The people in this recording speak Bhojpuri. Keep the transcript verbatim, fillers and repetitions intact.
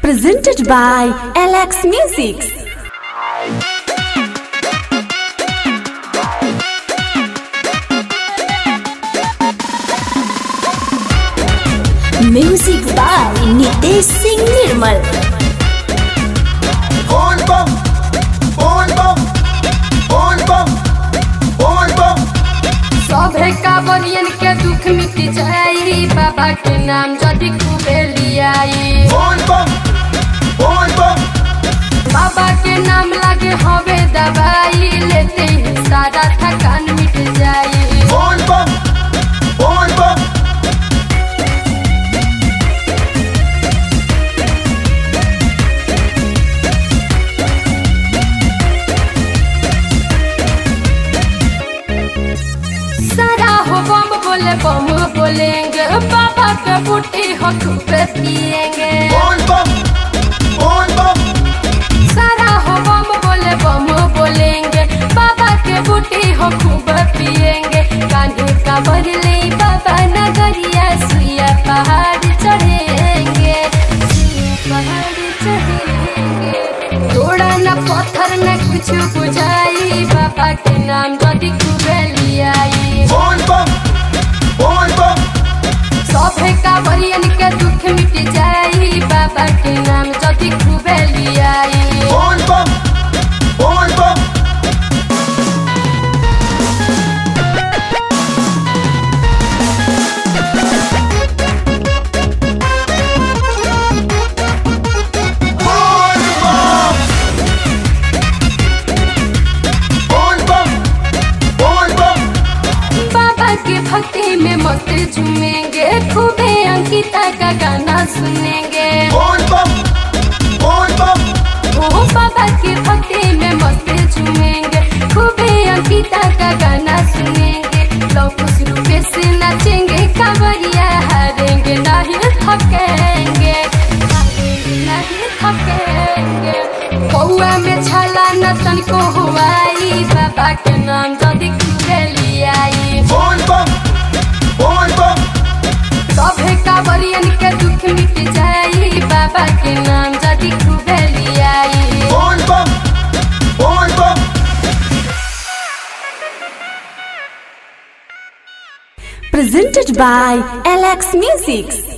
Presented by L X Music. Music by Nitesh Singh Nirmal. Bol bum, bol bum, bol bum, bol bum. सभे कांवरियन के दुख मिट जाई, बाबा के नाम जदि खूबे लियाई। Bol bum, bol bum. बाबा के नाम लागे हवे दवाई, लेते ही सारा थकान मिट जाई। Bol bum, bol bum. सारा हो बम बोले बम बोलेंगे, बाबा के बूटी हो खूबे पिएंगे। Bol bum, bol bum. सारा हो बम बोले बम बोलेंगे, बाबा के बूटी हो खूब पिएंगे। कान्हे का बदले बाबा नगरिया, सुइया पहाड़ चढ़ेंगे, सुइया पहाड़ चढ़ेंगे। थोड़ा न पत्थर न कुछ बुझाई, बाबा के नाम जदि खूबे लियाई। Bol bum, bol bum. सभे कांवरियन के दुख मिट जाई, बाबा के नाम जदि खूबे लियाई। Bol bum, bol bum. Bol bum. Bol bum, bol bum. बाबा के भक्ति में मस्त झूमेंगे, खूबे अंकिता का गाना सुनेंगे। Bol bum, bol bum. ओ बाबा के भक्ति में मस्त झूमेंगे, खूबे अंकिता का गाना सुनेंगे। लोग उस रूपे से नाचेंगे, कांवरिया हारेंगे नहीं थकेंगे, हारेंगे नहीं थकेंगे। कौआ में छाला न तनको हुआई, बाबा के नाम जदि खूबे लियाई। Bol bum, bol bum. सभे कांवरियन के दुख मिट जाई, बाबा के नाम जदि खूबे लियाई। Bol bum, bol bum. Presented by L X Music.